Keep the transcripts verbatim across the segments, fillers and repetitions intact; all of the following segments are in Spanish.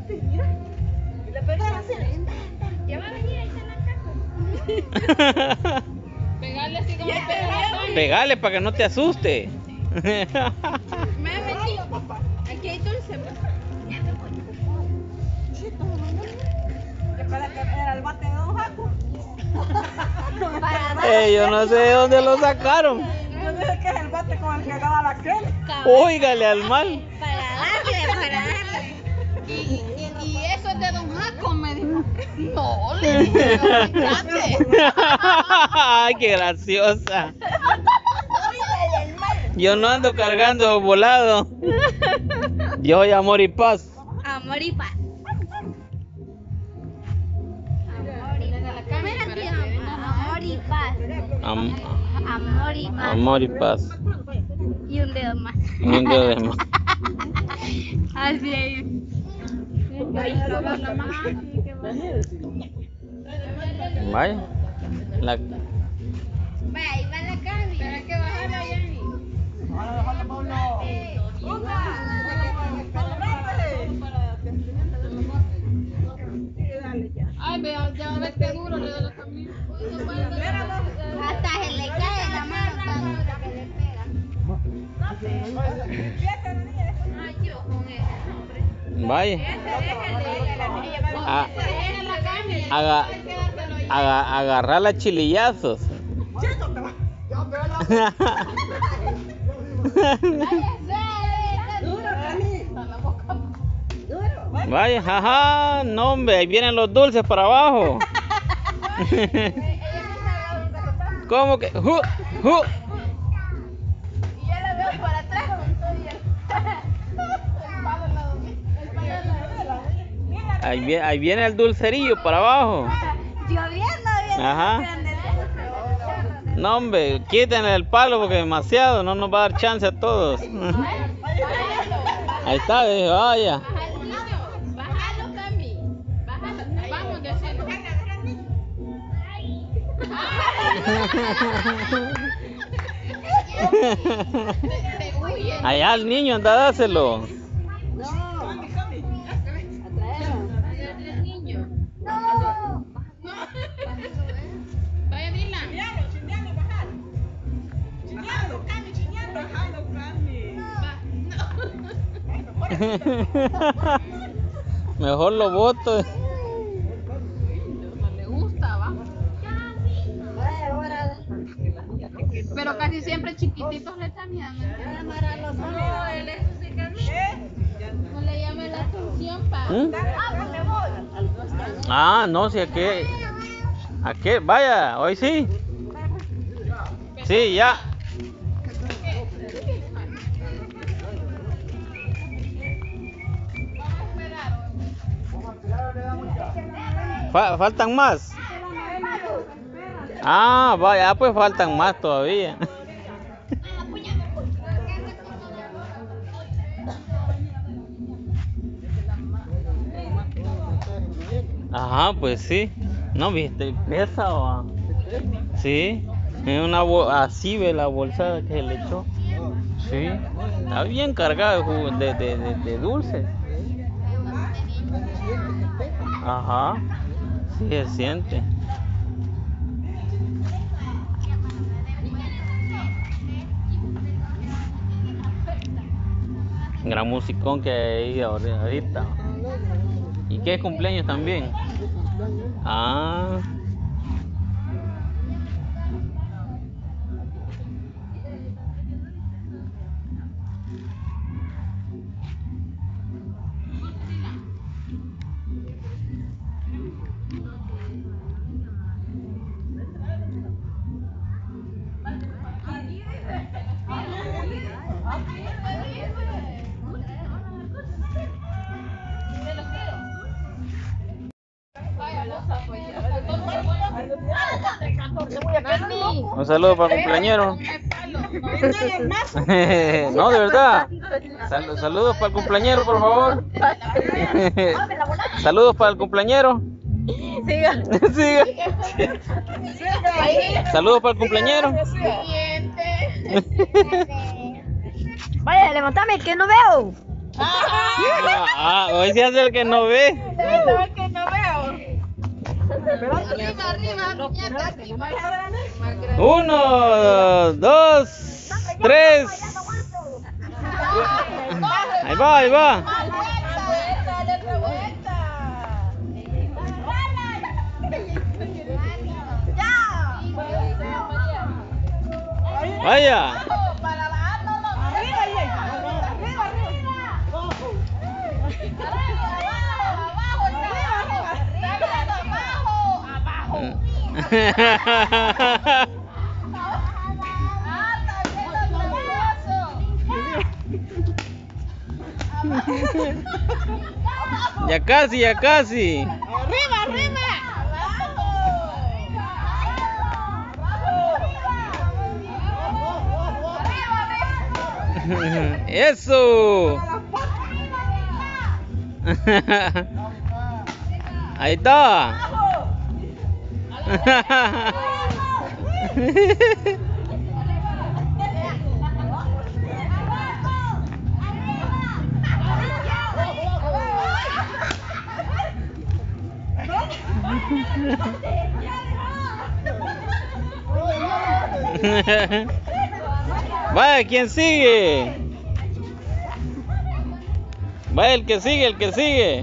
Y le pegaron así. Ya va a venir ahí en la casa. Pegarle así como pegarle. Pegale para que no te asuste. Mami, aquí hay dulce. Para que era el bate de Don Jaco. Eh, yo no sé de dónde lo sacaron. Yo dije que es el bate con el que daba la crema. Óigale al mal. Para darle, para darle. Y, y, y eso es de Don Jaco, me dijo. No, le dije, grande. Ay, qué graciosa. Yo no ando cargando volado. Yo soy amor y paz. Amor y paz. Amor y paz. Amor y paz. Am- Amor y paz. amor y paz. Y un dedo más. Y un dedo de más. Así es. Vaya. La... Vaya, ahí va la Cami. Pero hay que bajarla, Yanni. Ahora déjalo, Pablo. Ay, vea, ya va a ver qué duro le da la camisa. Hasta se le cae la mano tan dura que le pega. Ay, yo con ese hombre. Vaya. Ah, Déjale la Cami. aga- aga- agarrarla chilillazos. Vaya, ajá, no hombre, ahí vienen los dulces para abajo. ¿Cómo que? Ju, ju. Y ya la veo para atrás con todo y el el palo al lado mío. El palo al lado mío. Ahí viene, ahí viene el dulcerillo para abajo. Lloviendo, bien. Ajá. No hombre, quítenle el palo porque demasiado, no nos va a dar chance a todos. Ahí está, eh, vaya. Baja el niño. Bájalo, Cami. Bájalo. Vamos, decirlo. Se huye. Allá el niño anda a dárselo. El niño. Vaya, Dila. Chinealo, chinealo, bajar. Chinealo, Cami, chinealo. Bajalo, Cami. Mejor lo boto. No le gusta, va. Pero casi siempre chiquititos le están viendo. No, él es así que no. No le llame la atención, pa. ¿Mm? Ah, me voy. Ah, no, si aquí. Aquí, vaya, hoy sí. Sí, ya. Fa- faltan más. Ah, vaya, pues faltan más todavía. Ajá, pues sí. No, viste, pesa o sí. Es una bo- así ve la bolsa que le echó. Sí. Está bien cargada de, jugo- de, de, de, de dulces. Ajá. Sí se siente. Gran musicón que hay ahorita. ¿Y qué cumpleaños también? Ah. Un saludo para el cumpleañero. No, de verdad. Sal- saludos para el cumpleañero, por favor. Saludos para el cumpleañero. Siga. Siga. Saludos para el cumpleañero. Siguiente. Vaya, levántame que no veo. Ajá. Ah, hoy se hace el que no ve. Esto es que no veo. Arriba, arriba, piñata, aquí, más grande. Uno, dos, tres. Ahí va, ahí va. Vaya. Ya casi, ya casi. Arriba, arriba. Eso. Ahí está. Vaya, ¿quién sigue? Vaya, el que sigue, el que sigue.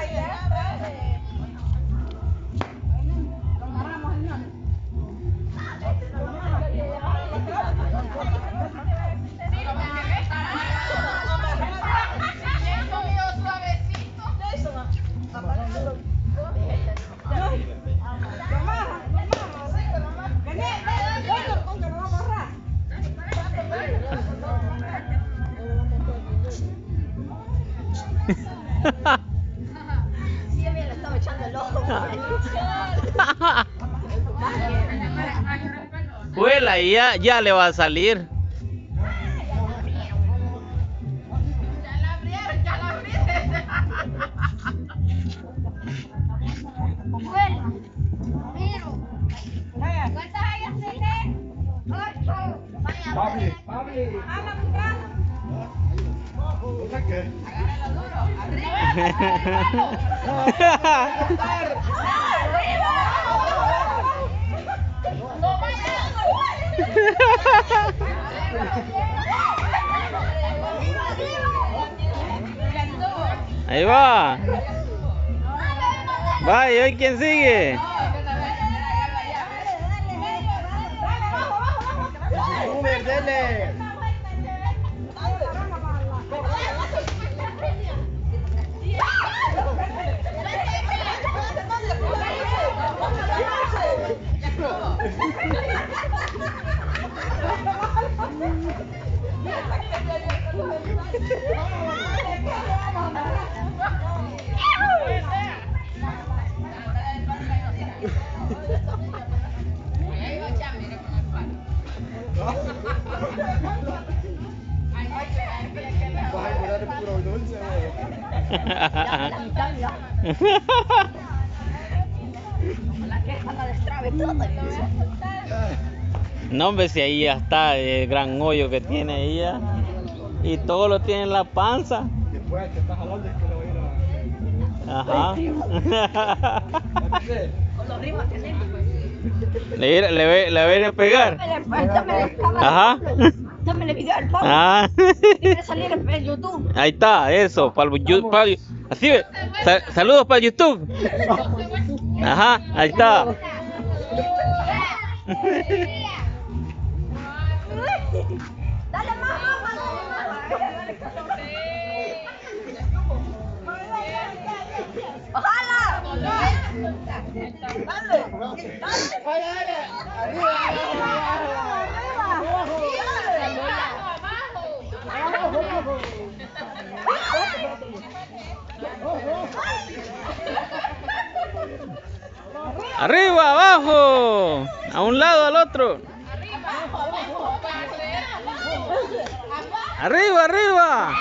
Sí, a mí le estaba echando el ojo. Vuela y ya, ya le va a salir. Ya la abrieron, ya la abrieron. Bueno, pero, ¿cuántas hayas tenés? Ocho. Vaya, Pabli, Pabli. habla un rato. ¿Qué? Agárralo duro. Arriba. No Ahí va. Va, ¿y hoy quién sigue? Uber, dele. Vas a curar el puro dulce, La queja la destrabe todo. No, hombre, si ahí ya está el gran hoyo que tiene ella. Y todo lo tiene en la panza. Después que estás jalando es que le voy a ir a... Ajá. Con los ritmos que tengo. Le, ir- le, voy- le voy a pegar. Dámele Ajá. Dámele video al Pablo. Ah. Quiere salir en YouTube. Ahí está, eso, para el YouTube. Para, así ve. Sa- saludos para YouTube. Ajá, ahí está. Dale más, más, ¡Ojalá! Arriba, abajo. A un lado, al otro. Arriba, arriba.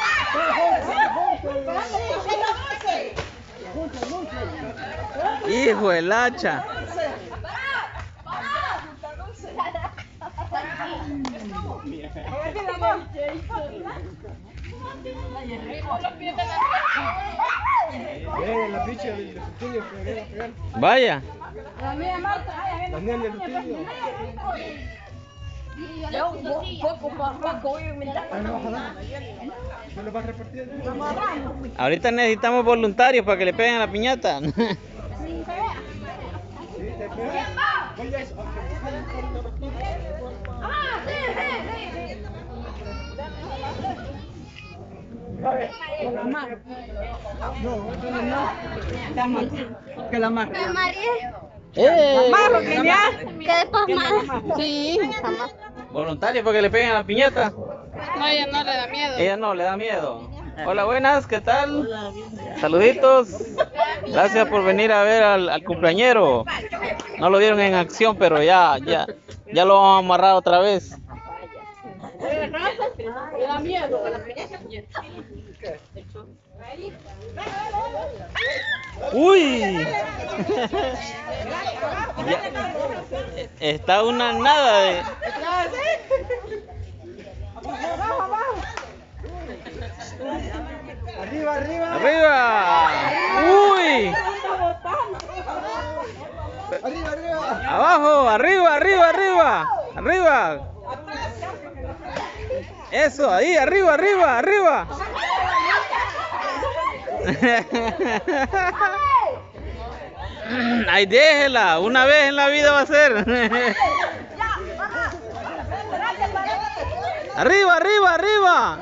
Hijo del hacha. Eh, la picha del Rutilio que viene a pegar. Vaya. La mía Marta. La niña del Rutilio. Yo un poco más poco. Ahí no vas a dar. ¿No lo vas a repartir? Ahorita necesitamos voluntarios para que le peguen a la piñata. Sí, te pega. Vaya eso. Ah, sí, sí, sí. No, no, no. Que la más. ¡Eh! ¿Qué después más? Sí, jamás. Voluntarios para que le peguen a la piñata. No, ella no le da miedo. Ella no, le da miedo. Hola, buenas, ¿qué tal? Saluditos. Gracias por venir a ver al, al cumpleañero. No lo vieron en acción, pero ya, ya, ya lo vamos a amarrar otra vez. Le da miedo. ¡Uy! Ya, está una nada de... Arriba, arriba. ¡Arriba! ¡Uy! Arriba, arriba. ¡Abajo! ¡Arriba, arriba, arriba! ¡Arriba! Eso, ahí, arriba, arriba, arriba. Ay, déjela, una vez en la vida va a ser. Arriba, arriba, arriba.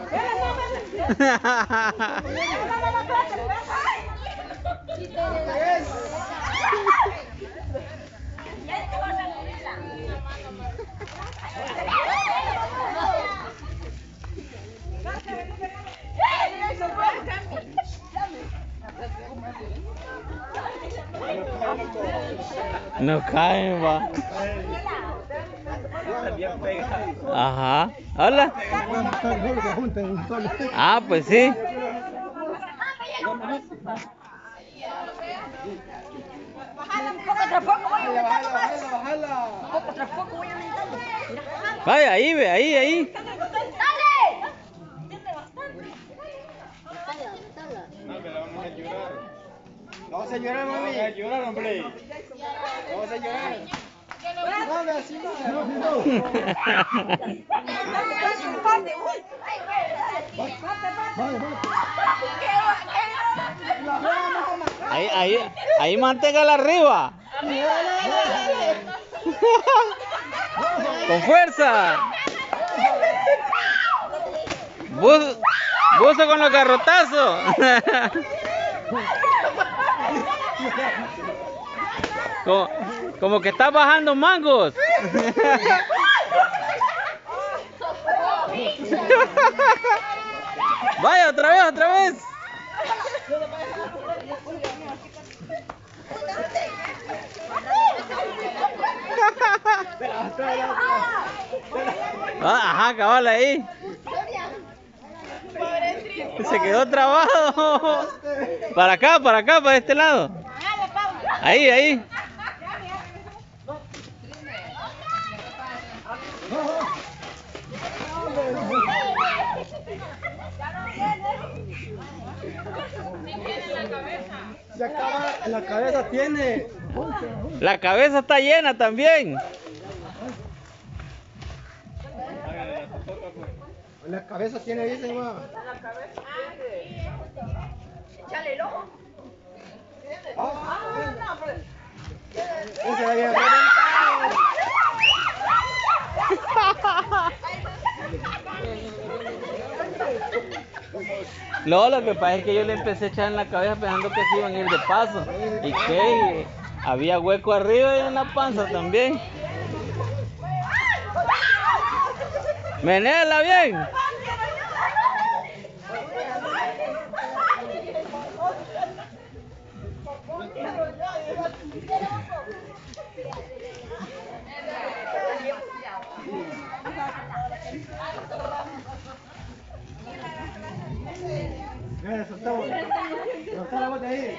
No caen, va. Ajá. Hola. Ah, pues sí. Vaya, ahí ve, ahí, ahí. Vamos a llorar, mami. Vamos a llorar, hombre. Vamos a llorar. No, así no. Ahí, ahí, ahí manténgala arriba. Con fuerza. Bus, buzo con los garrotazos. Como, como que está bajando mangos. Vaya, otra vez, otra vez. Ah, ajá, cabal ahí. Se quedó trabado. Para acá, para acá, para este lado. Ahí, ahí. Se acaba, la cabeza tiene. La cabeza está llena también. La cabeza tiene, dice, mamá. Échale el ojo. Ese la había No, lo que pasa es que yo le empecé a echar en la cabeza pensando que se iban a ir de paso. Y que había hueco arriba y en la panza también. Menéala bien. Mira, soltamos. Soltá la bota ahí.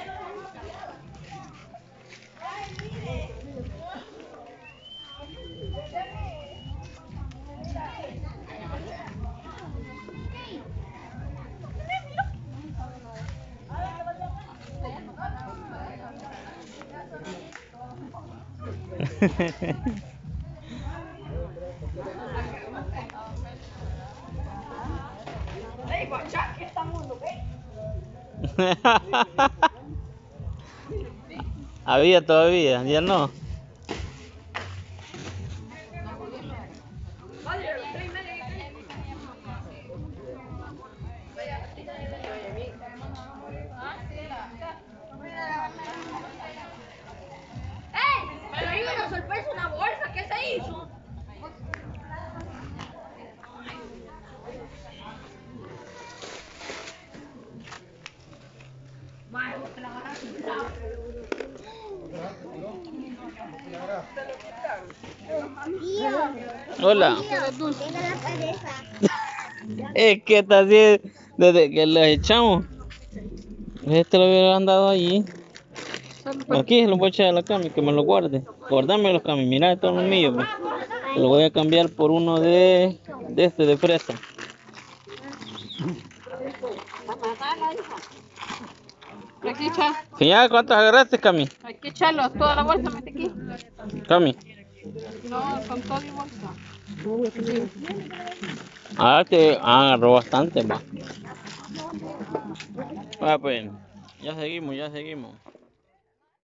Ey, guachá, que estamos lo que. Había todavía, ya no. ¡Ey! Pero hay una sorpresa, una bolsa, ¿qué se hizo? Hola. Es que está así desde que los echamos. Este lo hubieran dado allí. Aquí se lo voy a echar a la cama y que me lo guarde. Guardame los camis, mira, estos son los míos. Pues. Lo voy a cambiar por uno de, de este de fresa. Aquí, echar. Fíjate cuántos agarraste, Cami. Hay que echarlo, toda la bolsa, mete aquí. Cami. No, con toda la bolsa. Ah, te agarró bastante, va. Ah, pues, ya seguimos, ya seguimos.